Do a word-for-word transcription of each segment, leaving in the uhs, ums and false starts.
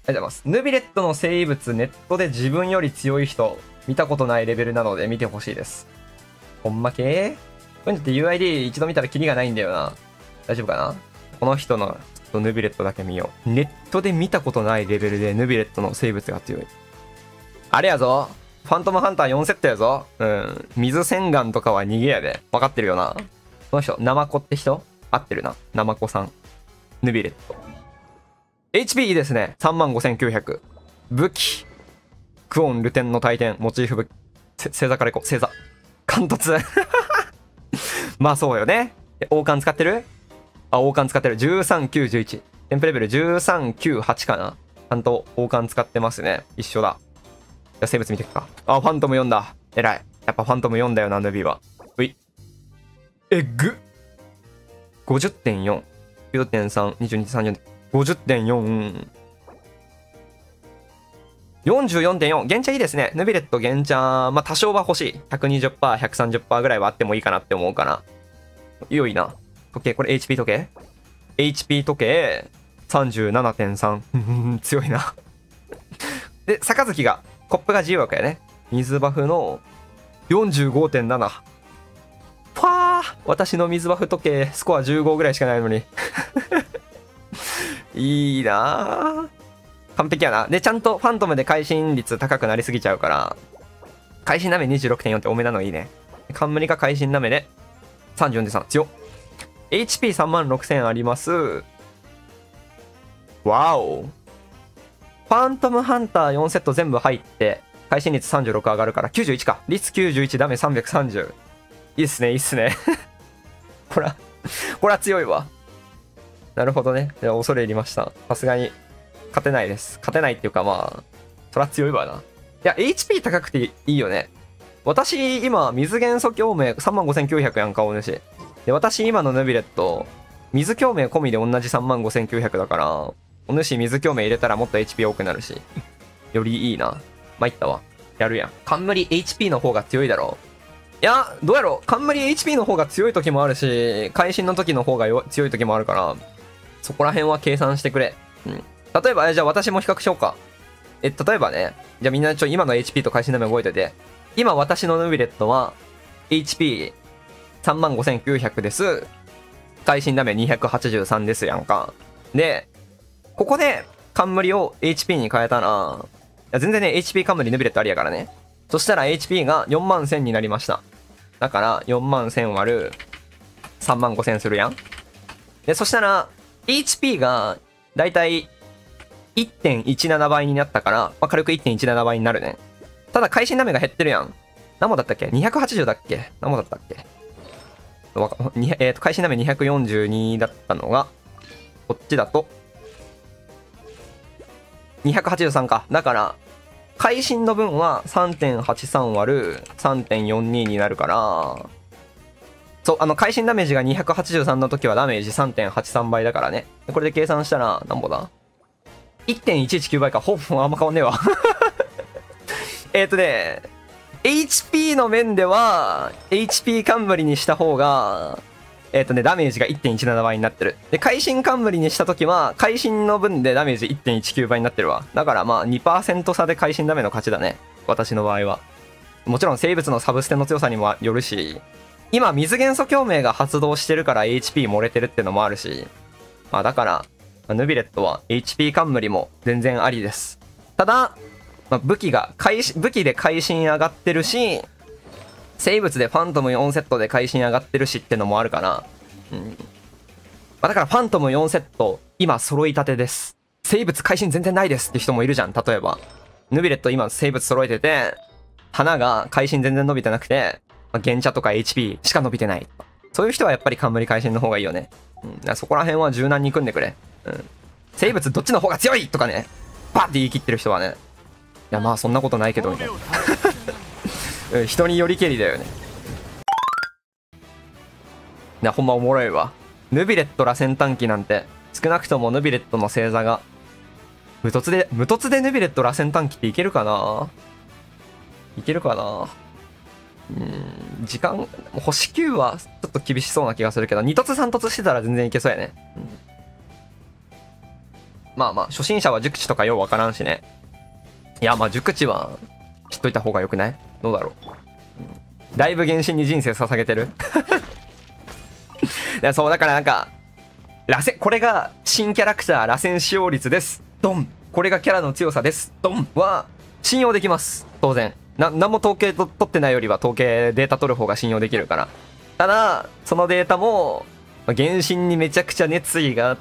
ございます。ヌビレットの生物、ネットで自分より強い人、見たことないレベルなので見てほしいです。ほんまけーこういうのって ユーアイディー 一度見たらキリがないんだよな。大丈夫かな。この人のちょっとヌビレットだけ見よう。ネットで見たことないレベルでヌビレットの生物が強い。あれやぞ。ファントムハンターよんセットやぞ。うん。水洗顔とかは逃げやで。分かってるよな。この人、ナマコって人合ってるな。ナマコさん。ヌビレット。エイチピー いいですね。さんまんごせんきゅうひゃく。武器。クオン、ルテンの大天、モチーフ武器。星座からいこう。星座。貫突。まあそうよね。王冠使ってるあ、王冠使ってる。じゅうさん、きゅう、じゅういち。テンプレベルじゅうさん、きゅう、はちかな。ちゃんと王冠使ってますね。一緒だ。じゃあ生物見ていくか。あ、ファントムよんだ。えらい。やっぱファントムよんだよな、ヌビは。うい。えぐ ごじゅってんよん。きゅうてんさん、にじゅうに、さんじゅう、ごじゅってんよん。よんじゅうよんてんよん。現茶いいですね。ヌビレット現茶、まあ多少は欲しい。ひゃくにじゅっパーセント、ひゃくさんじゅっパーセント ぐらいはあってもいいかなって思うかな。良いな。時計、これ エイチピー 時計 ?エイチピー 時計 さんじゅうななてんさん。強いな。で、杯が、コップが自由枠やね。水バフの よんじゅうごてんなな。ファー私の水バフ時計、スコアじゅうごぐらいしかないのに。いいなぁ。完璧やな。で、ちゃんとファントムで会心率高くなりすぎちゃうから、会心ダメ にじゅうろくてんよん って多めなのいいね。冠が会心ダメで さんじゅうよんてんさん。強っ。エイチピーさんまんろくせん あります。わお。ファントムハンターよんセット全部入って、会心率さんじゅうろく上がるからきゅうじゅういちか。率きゅうじゅういち、ダメさんびゃくさんじゅう。いいっすね、いいっすね。こら、こら強いわ。なるほどね。いや、恐れ入りました。さすがに、勝てないです。勝てないっていうかまあ、そら強いわな。いや、エイチピー 高くていいよね。私、今、水元素共鳴 さんまんごせんきゅうひゃく やんか、お主。で、私、今のヌビレット、水共鳴込みで同じ さんまんごせんきゅうひゃく だから、お主水共鳴入れたらもっと エイチピー 多くなるし、よりいいな。参ったわ。やるやん。冠 エイチピー の方が強いだろ。いや、どうやろう。冠 エイチピー の方が強い時もあるし、会心の時の方が強い時もあるから、そこら辺は計算してくれ。うん。例えば、じゃあ私も比較しようか。え、例えばね、じゃあみんなちょ、今の エイチピー と会心ダメ覚えてて、今私のヌビレットは、エイチピーさんまんごせんきゅうひゃく です。会心ダメにひゃくはちじゅうさんですやんか。で、ここで冠を エイチピー に変えたら、いや全然ね、エイチピー 冠ヌビレットありやからね。そしたら エイチピー がよんまんせんになりました。だからよんまんせん割るさんまんごせんするやん。で、そしたら エイチピー がだいたい いってんいちなな 倍になったから、まあ、軽く いってんいちなな 倍になるね。ただ会心ダメが減ってるやん。何もだったっけ ?にひゃくはちじゅう だっけ何もだったっけえっと、会心ダメにひゃくよんじゅうにだったのが、こっちだと、にひゃくはちじゅうさんか。だから、会心の分は さんてんはちさん 割る さんてんよんに になるから、そう、あの、会心ダメージがにひゃくはちじゅうさんの時はダメージ さんてんはちさん 倍だからね。これで計算したら、なんぼだ ?いってんいちいちきゅう 倍か。ほぼあんま変わんねえわ。えっとね、エイチピー の面では、エイチピー 冠にした方が、えっとね、ダメージが いってんいちなな 倍になってる。で、会心冠にした時は、会心の分でダメージ いってんいちきゅう 倍になってるわ。だからまあ にパーセント 差で会心ダメの勝ちだね。私の場合は。もちろん生物のサブステの強さにもよるし、今水元素共鳴が発動してるから エイチピー 漏れてるってのもあるし、まあだから、ヌビレットは エイチピー 冠も全然ありです。ただ、まあ、武器が、武器で会心上がってるし、生物でファントムよんセットで会心上がってるしってのもあるかな。うん。まあ、だからファントムよんセット、今揃いたてです。生物会心全然ないですって人もいるじゃん、例えば。ヌビレット今生物揃えてて、花が会心全然伸びてなくて、まあ、原茶とか エイチピー しか伸びてない。そういう人はやっぱり冠会心の方がいいよね。うん。だそこら辺は柔軟に組んでくれ。うん。生物どっちの方が強いとかね、バッて言い切ってる人はね、いやまあそんなことないけどみたいな。人によりけりだよね。いやほんまおもろいわ。ヌビレット螺旋短期なんて少なくともヌビレットの星座が無凸で無凸でヌビレット螺旋短期っていけるかないけるかな。うん時間星きゅうはちょっと厳しそうな気がするけどに凸さん凸してたら全然いけそうやね。うんまあまあ、初心者は熟知とかようわからんしね。いや、まあ熟知は知っといた方がよくない？どうだろう。だいぶ原神に人生捧げてる。いや、そう、だからなんか、螺旋、これが新キャラクター螺旋使用率です。ドン。これがキャラの強さです。ドンは、信用できます。当然。な、なんも統計と取ってないよりは統計データ取る方が信用できるから。ただ、そのデータも、原神にめちゃくちゃ熱意があって、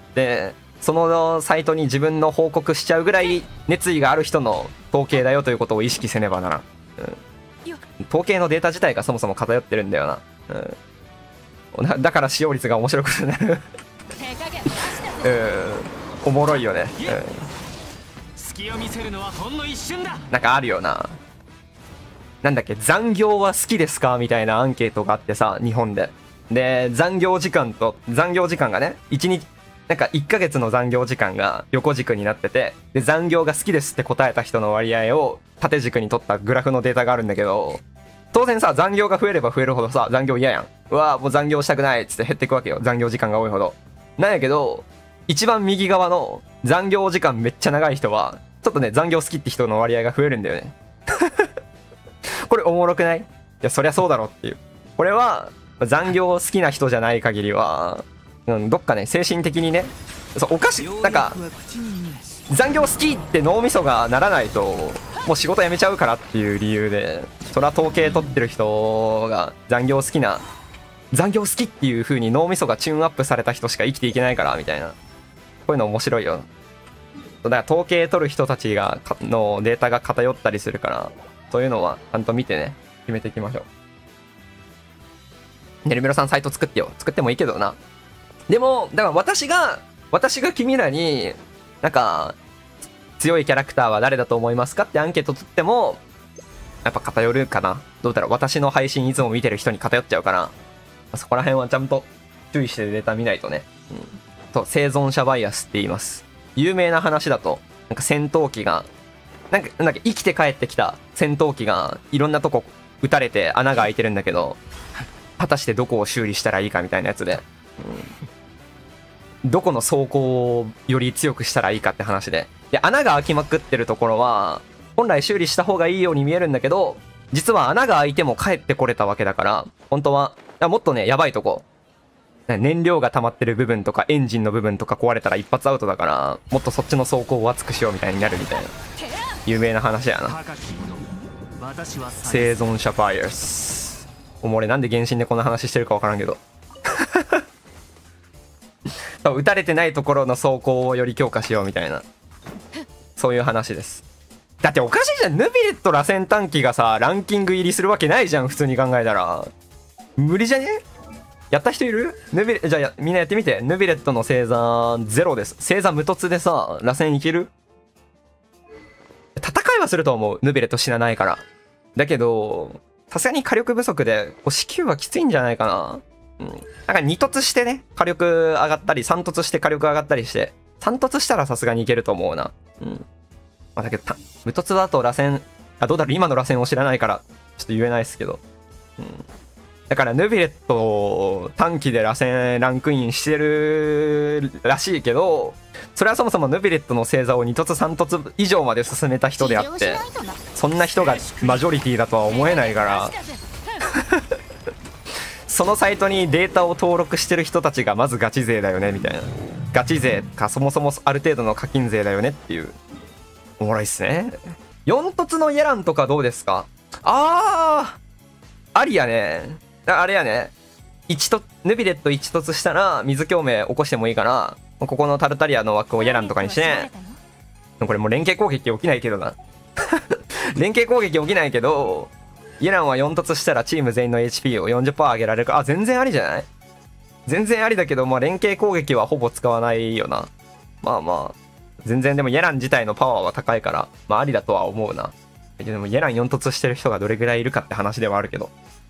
そのサイトに自分の報告しちゃうぐらい熱意がある人の統計だよということを意識せねばならん。うん、統計のデータ自体がそもそも偏ってるんだよな。うん、だから使用率が面白くなる。うん、おもろいよね。うん、隙を見せるのはほんの一瞬だ。なんかあるよな。なんだっけ、残業は好きですかみたいなアンケートがあってさ、日本で。で、残業時間と、残業時間がね、いちにち、なんかいっかげつの残業時間が横軸になってて、で、残業が好きですって答えた人の割合を縦軸に取ったグラフのデータがあるんだけど、当然さ、残業が増えれば増えるほどさ、残業嫌やん。うわぁ、もう残業したくないっつって減っていくわけよ。残業時間が多いほど。なんやけど、一番右側の残業時間めっちゃ長い人は、ちょっとね、残業好きって人の割合が増えるんだよね。これおもろくない？いや、そりゃそうだろっていう。これは、残業好きな人じゃない限りは、うん、どっかね、精神的にね、そう、おかしい、なんか、残業好きって脳みそがならないと、もう仕事辞めちゃうからっていう理由で、それは統計取ってる人が残業好きな、残業好きっていう風に脳みそがチューンアップされた人しか生きていけないから、みたいな。こういうの面白いよ。だから統計取る人たちが、のデータが偏ったりするから、そういうのはちゃんと見てね、決めていきましょう。ねるみろさんサイト作ってよ。作ってもいいけどな。でも、だから私が、私が君らに、なんか、強いキャラクターは誰だと思いますかってアンケート取っても、やっぱ偏るかな。どうだろう。私の配信いつも見てる人に偏っちゃうから、そこら辺はちゃんと注意してデータ見ないとね。うん。と、生存者バイアスって言います。有名な話だと、なんか戦闘機が、なんか、なんか生きて帰ってきた戦闘機がいろんなとこ撃たれて穴が開いてるんだけど、果たしてどこを修理したらいいかみたいなやつで、うん、どこの装甲をより強くしたらいいかって話で、で、穴が開きまくってるところは、本来修理した方がいいように見えるんだけど、実は穴が開いても帰ってこれたわけだから、本当は、もっとね、やばいとこ。燃料が溜まってる部分とかエンジンの部分とか壊れたら一発アウトだから、もっとそっちの装甲を厚くしようみたいになるみたいな。有名な話やな。生存者バイアス。おもれ、なんで原神でこんな話してるかわからんけど。撃たれてないところの装甲をより強化しようみたいな。そういう話です。だっておかしいじゃん。ヌビレット螺旋短期がさ、ランキング入りするわけないじゃん。普通に考えたら。無理じゃね？やった人いる？ヌビレ、じゃあみんなやってみて。ヌビレットの星座ゼロです。星座無凸でさ、螺旋いける？戦いはすると思う。ヌビレット死なないから。だけど、さすがに火力不足で、死球はきついんじゃないかな。うん。なんかに凸してね、火力上がったり、さん凸して火力上がったりして、さん凸したらさすがにいけると思うな。うん。まあ、だけど、無凸だと螺旋、あ、どうだろう、今の螺旋を知らないから、ちょっと言えないですけど。うん。だから、ヌビレット短期で螺旋ランクインしてるらしいけど、それはそもそもヌビレットの星座をに凸さん凸以上まで進めた人であって、そんな人がマジョリティだとは思えないから、そのサイトにデータを登録してる人たちがまずガチ勢だよねみたいな。ガチ勢か、そもそもある程度の課金勢だよねっていう。おもろいっすね。よん凸のイエランとかどうですか？あー、ありやね。あれやね。いちと、ヌビレットいち凸したら水共鳴起こしてもいいから、ここのタルタリアの枠をイエランとかにしてね。これもう連携攻撃起きないけどな。連携攻撃起きないけど、イエランはよん凸したらチーム全員の エイチピー を よんじゅっパーセント 上げられるから、あ、全然ありじゃない？全然ありだけど、まあ連携攻撃はほぼ使わないよな。まあまあ、全然でもイエラン自体のパワーは高いから、まあありだとは思うな。でもイエランよん凸してる人がどれぐらいいるかって話ではあるけど。